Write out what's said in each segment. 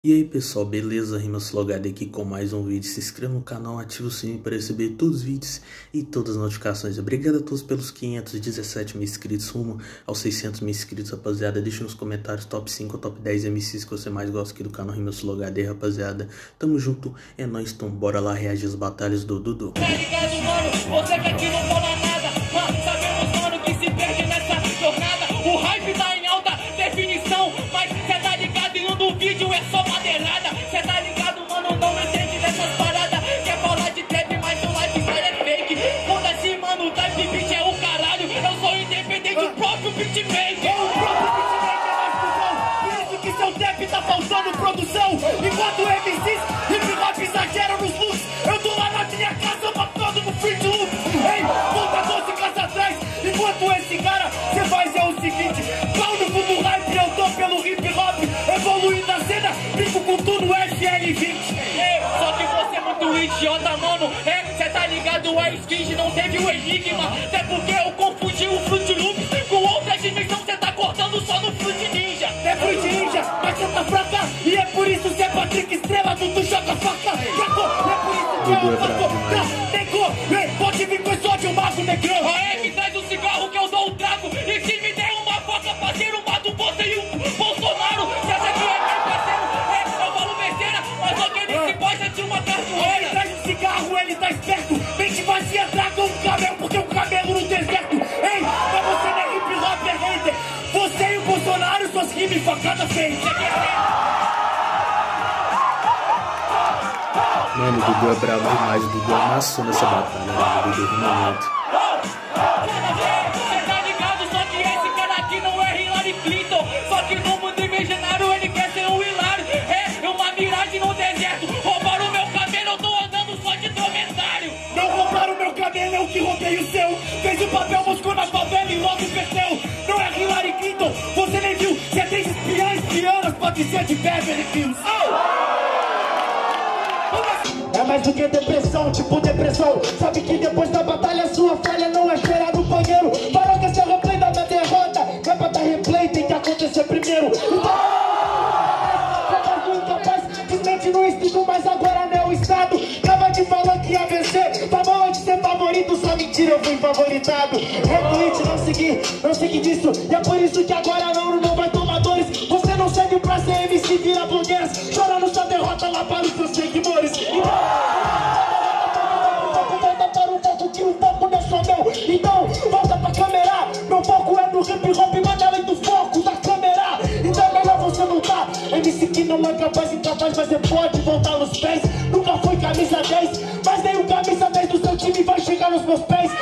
E aí pessoal, beleza? RimaSlogado aqui com mais um vídeo. Se inscreva no canal, ative o sininho para receber todos os vídeos e todas as notificações. Obrigado a todos pelos 517 mil inscritos, rumo aos 600 mil inscritos, rapaziada. Deixa nos comentários top 5 ou top 10 MCs que você mais gosta aqui do canal RimaSlogado aí, rapaziada. Tamo junto, é nóis, então bora lá reagir às batalhas do Dudu. Tá ligado, mano? Você que aqui não fala nada, mas sabemos, mano, que se perde nessa jornada. O hype tá em alta definição, mas cê tá ligado e no vídeo é só madeirada. Cê tá ligado, mano, não entende dessas paradas. Quer falar de trap, mas o lifestyle é fake. Foda-se, mano, o type beat é o caralho. Eu sou independente, o próprio beatmaker. O próprio beatmaker é mais cuzão. Por isso que seu trap tá faltando produção. Enquanto MCs, hip hop exageram nos looks. Eu tô lá na minha casa matando no free loop. Ei, volta 12 casas atrás. Enquanto esse cara, cê faz é o seguinte: pau no fundo do hype, eu tô pelo hip hop. Evoluindo a cena, brinco com tudo FL20. Só que você é muito idiota, mano. Cê tá ligado, a Skins não teve o enigma. Até porque eu confundi o Fruit Loop com outra dimensão. Cê tá cortando só no Fruit Ninja. É Fruit Ninja, mas cê tá fraca. E é por isso cê é Patrick Estrela, tu joga faca. É por isso que é o faco. Negou, pode vir com esse ódio, mago negrão. Me traz um cigarro que eu dou um trago. E se me der uma faca, parceiro, mato você e o Bolsonaro. Cê acha que é meu parceiro? Eu falo besteira, mas aquele se gosta de uma cartoeira. Ele traz um cigarro, ele tá esperto. Mente vazia, traga um camelo, porque um camelo no deserto. Ei, mas você não é hip hop, é hater. Você e o Bolsonaro, suas rimas facada feita. Mano, o Dudu é brabo demais, o Dudu amassou nessa batalha, né? O Dudu rima muito. Cê tá ligado, só que esse cara aqui não é Hillary Clinton. Só que no mundo imaginário ele quer ser um Hillary. É uma miragem no deserto. Roubaram o meu cabelo, eu tô andando só de dromedário. Não roubaram o meu cabelo, eu que roubei o seu. Fez o papel, buscou na favela e logo perdeu. Não é Hillary Clinton, você nem viu. Cê tem espiãs, espianas, pode ser de Beverly Hills. É mais do que depressão, tipo depressão. Sabe que depois da batalha sua falha não é cheirar no banheiro. Parou que esse é o replay da minha derrota. É pra dar replay, tem que acontecer primeiro. Então, incapaz, desmente no instinto, mas agora não é o estado. Tava te falando que ia vencer, tava onde ser favorito, só mentira, eu fui favoritado. Retweet, não segui disso. E é por isso que agora não vai tomar dores. Você não serve pra ser MC, vira blogueiras. Chorando sua derrota lá para os seus seguidores. Então, volta pra câmera. Meu foco é no hip hop, manda além do foco da câmera. Então é melhor você lutar. MC que não é capaz, incapaz, mas você pode voltar nos pés. Nunca foi camisa 10, mas nem o camisa 10 do seu time vai chegar nos meus pés.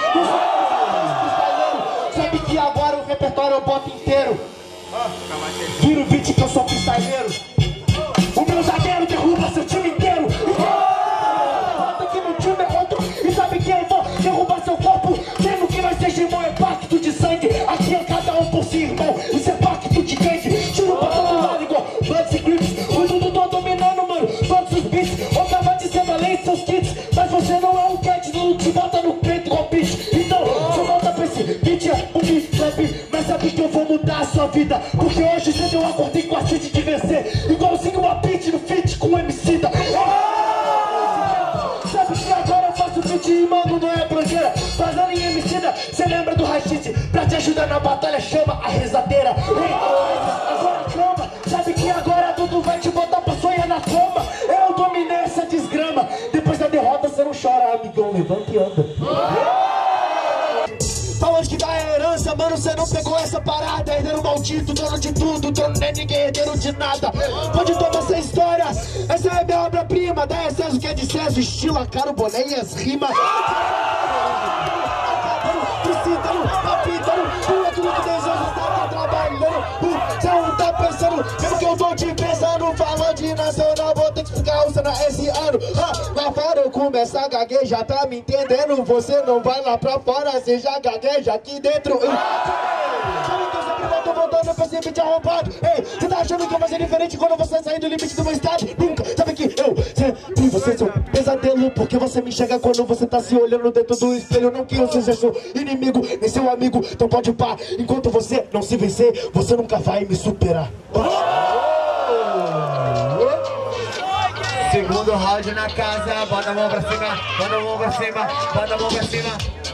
Sabe que agora o repertório eu boto inteiro. Vira o beat que eu sou freestyleiro. O meu zagueiro derruba seu time inteiro. Que meu time é outro. E sabe que eu vou derrubar seu corpo. Mesmo que nós sejamos é pacto de sangue. Aqui é cada um por si, irmão. Isso é pacto de gangue. Tiro pra todo lado igual Bloods e Crips. O Dudu tô dominando, mano, todos os beats. Ou tava dizendo além de seus kits. Mas você não é um cat, não te bota no peito igual bitch. Então, você volta pra esse beat, é um beat trap. Mas sabe que eu vou mudar a sua vida. Porque hoje você deu acordei com a sede de vencer. Igualzinho uma beat no feat com o MC da. Sabe que agora eu faço beat e mano, não é brojeira. Fazendo em emicida, cê lembra do Rachite. Pra te ajudar na batalha chama a rezadeira. Agora calma, sabe que agora tudo vai te botar pra sonhar na cama. Eu dominei essa desgrama. Depois da derrota cê não chora, amigão, levanta e anda. Falando que dá herança, mano, cê não pegou essa parada. Herdeiro maldito, dono de tudo, dono nem ninguém, herdeiro de nada. Pode tomar essa história, essa é minha obra-prima. Dá excesso o que é de César, estilo, a cara, o boné e as rimas. Você não tá pensando, mesmo que eu tô te pensando. Falando de nacional, vou ter que explicar o cena esse ano. Lá fora eu começo a gaguejar, tá me entendendo? Você não vai lá pra fora, você já gagueja aqui dentro. Sabe que eu sempre volto voltando pra esse beat arrombado. Ei, você tá achando que eu vou ser diferente quando você sair do limite do meu estado? Nunca, sabe que eu sempre você é um pesadelo. Porque você me enxerga quando você tá se olhando dentro do espelho. Não que eu seja seu inimigo, nem seu amigo. Então pode pá, enquanto você não se vencer, você nunca vai me superar. segundo round na casa. Bota a mão pra cima, bota a mão pra cima, bota a mão pra cima.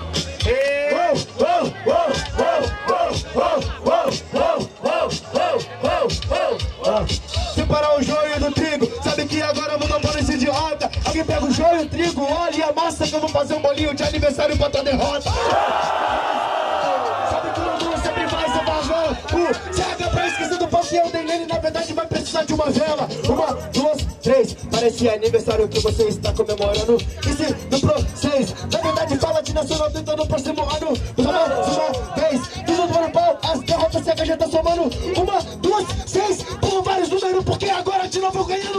Separar o joio do trigo. Sabe que agora eu vou dar esse idiota. Alguém pega o joio, o trigo, óleo e a massa, que eu vou fazer um bolinho de aniversário pra tua derrota. Sabe que o mundo sempre vai ser barrão. Chega pra esquecer do pão que eu dei nele. Na verdade vai precisar de uma vela. 1, 2, 3. Parecia aniversário que você está comemorando. E se duplou 6. Na verdade fala de nacional tentando próximo ano. Uma vez, tudo do ano pau. As derrotas secas já tá somando. 1, 2, 6. Por vários números, porque agora de novo eu ganhando.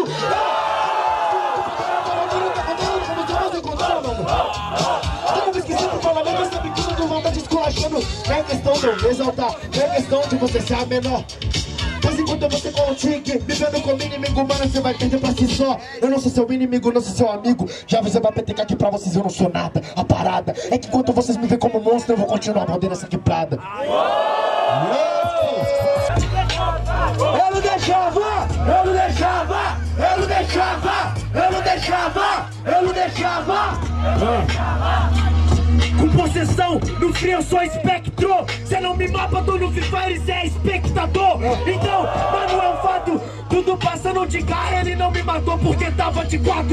Não é questão de eu me exaltar, não é questão de você ser a menor. Mas enquanto você com o tique, vivendo com o inimigo, mano, você vai perder pra si só. Eu não sou seu inimigo, não sou seu amigo. Já avisei pra PTK aqui pra vocês, eu não sou nada. A parada é que enquanto vocês me veem como monstro, eu vou continuar mordendo essa quebrada. Eu não deixava, eu não deixava, eu não deixava, eu não deixava, eu não deixava. Com possessão, no frio eu sou espectro. Cê não me mapa, tô no Free Fire, cê é espectador. Então, mano, é um fato. Tudo passando de carro, ele não me matou porque tava de 4.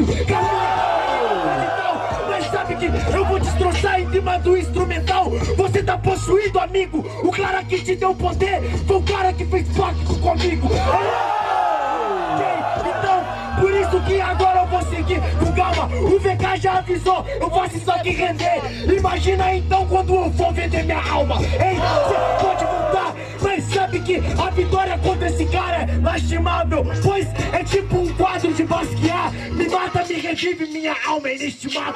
Mas sabe que eu vou destroçar em cima do instrumental. Você tá possuído, amigo. O cara que te deu poder foi o cara que fez pacto comigo. Então, por isso que agora eu vou seguir com calma. O VK já avisou, eu faço isso aqui render. Imagina então quando eu for vender minha alma. Ei, você pode voltar, mas sabe que a vitória contra esse cara é lastimável. Pois é tipo um quadro de Basquiat. Me mata, me revive, minha alma é inestimável.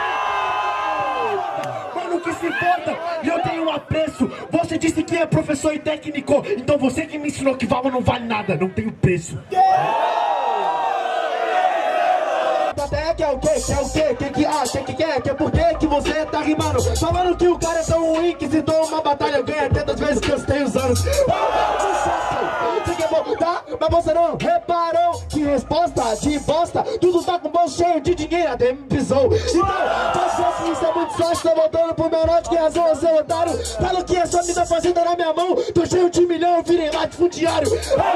Mano, que se importa, e eu tenho um apreço. Você disse que é professor e técnico, então você que me ensinou que Valva não vale nada, não tem preço. Que é o quê? Que é o quê? Que acha que quer? Que é por que você tá rimando? Falando que o cara é tão ruim que se dou uma batalha ganha até 2 vezes que eu tenho os anos. Você quer voltar? Mas você não reparou que resposta de bosta. Tudo tá com bolso cheio de dinheiro, até me pisou. Então, você isso é muito sorte, tô voltando pro meu norte, que razão é seu otário. Falo que é só me dar fazenda na minha mão. Tô cheio de milhão, eu virei latifundiário.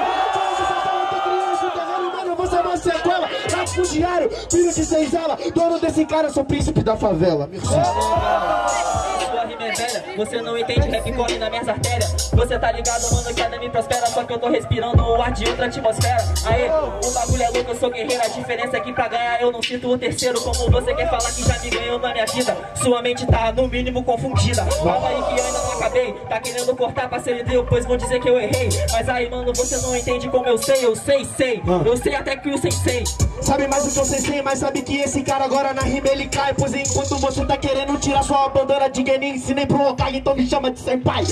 Você é uma sequela, latifundiário, filho de senzala, dono desse cara, sou príncipe da favela. Sua rima é velha, você não entende, rap corre nas minhas artérias. Você tá ligado, mano, que a me prospera, só que eu tô respirando o ar de outra atmosfera. Aê, o bagulho é louco, eu sou guerreiro, a diferença é que pra ganhar eu não sinto o terceiro. Como você quer falar que já me ganhou na minha vida, sua mente tá no mínimo confundida. Fala aí que eu ainda não acabei, tá querendo cortar parceiro deu, pois vão dizer que eu errei. Mas aí, mano, você não entende como eu sei. Eu sei até que o sensei sabe mais do que eu sei, mas sabe que esse cara agora na rima ele cai. Pois enquanto você tá querendo tirar sua bandana de Genin, se nem pro Hokage, então me chama de senpai.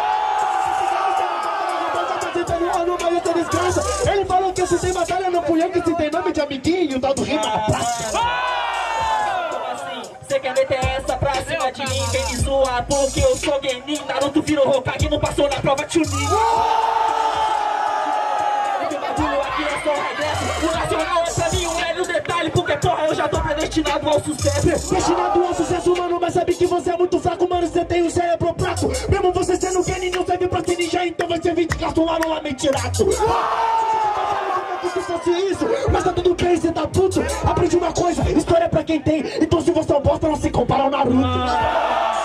Ele falou que eu citei batalha, não fui eu que citei nome de amiguinho, tal do rima na praça. Como assim? Você quer meter essa pra cima de mim? Quem me zoa porque eu sou Genin, Naruto virou Hokage, não passou na prova Chunin. O nacional é pra mim um velho detalhe, porque porra eu já tô predestinado ao sucesso. Destinado ao sucesso, mano, mas sabe que você é muito fraco, mano, você tem o cérebro fraco. Mesmo você sendo Genin, não serve pra ser ninja, então vai ser 20 cartão lá no Lamentirato. Se fosse isso, mas tá tudo bem, cê tá puto. Aprendi uma coisa, história é pra quem tem. Então se você é um bosta, não se compara ao Naruto.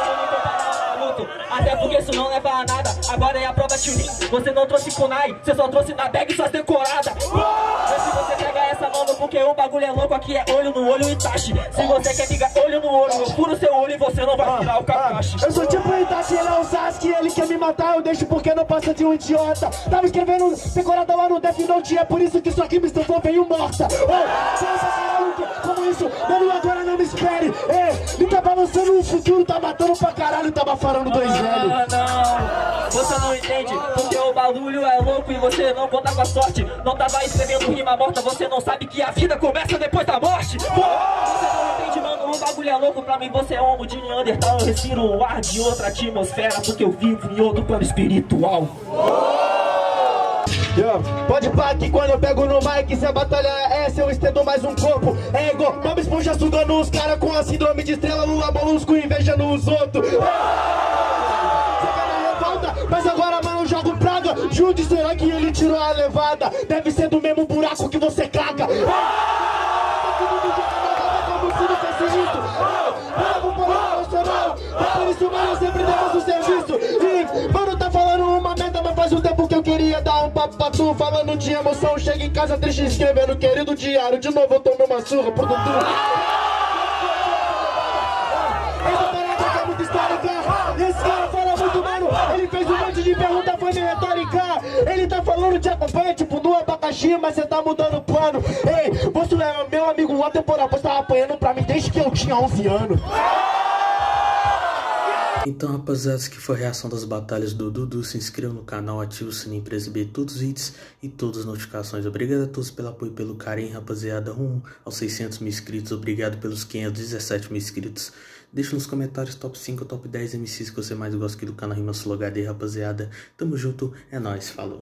Até porque isso não leva a nada. Agora é a prova Chunin. Você não trouxe kunai, você só trouxe na bag suas decoradas. Mas se você pega essa mano, porque o bagulho é louco, aqui é olho no olho Itachi. Se você quer ligar olho no olho, eu furo seu olho e você não vai virar o Kakashi. Eu sou tipo Itachi, ele é o Sasuke, ele quer me matar, eu deixo porque não passa de um idiota. Tava escrevendo decorada lá no Death Note, é por isso que sua aqui me estrofou veio morta. Como isso? Mano, agora não me espere. Ele tá balançando o futuro, tá matando pra caralho, tá bafarando 2 velhos. Não, você não entende, porque o bagulho é louco e você não conta com a sorte. Não tava escrevendo rima morta, você não sabe que a vida começa depois da morte. Você não entende, mano, o bagulho é louco. Pra mim você é homo de Neandertal, eu respiro o ar de outra atmosfera, porque eu vivo em outro plano espiritual. Pode pá que quando eu pego no mic, se a batalha é se eu estendo mais um corpo. É igual Bob Esponja sugando os caras com a síndrome de estrela, Lula Molusco invejando os outros. Você quer na revolta, mas agora, mano, jogo praga. Jude, será que ele tirou a levada? Deve ser do mesmo buraco que você caga. Todo mundo joga na roda como se não fosse isso. Bravo por emocional, por isso, mano, sempre temos o serviço. E, mano, tá falando uma merda, mas faz um tempo que eu queria dar um papo pra tu. Falando de emoção, chega em casa triste escrevendo querido diário. De novo eu tomei uma surra pro Dudu. Essa parada que é muito histórica. Esse cara fala muito, mano. Ele fez um monte de pergunta, foi meio retórica. Ele tá falando de acompanha, tipo, no abacaxi, mas cê tá mudando o plano. Ei, você é meu amigo atemporal, você tava apanhando pra mim desde que eu tinha 11 anos. Então, rapaziada, essa que foi a reação das batalhas do Dudu. Se inscreva no canal, ative o sininho para receber todos os vídeos e todas as notificações. Obrigado a todos pelo apoio e pelo carinho, rapaziada. Rumo aos 600 mil inscritos. Obrigado pelos 517 mil inscritos. Deixa nos comentários top 5 ou top 10 MCs que você mais gosta aqui do canal Rima Sul HD, rapaziada. Tamo junto, é nóis, falou.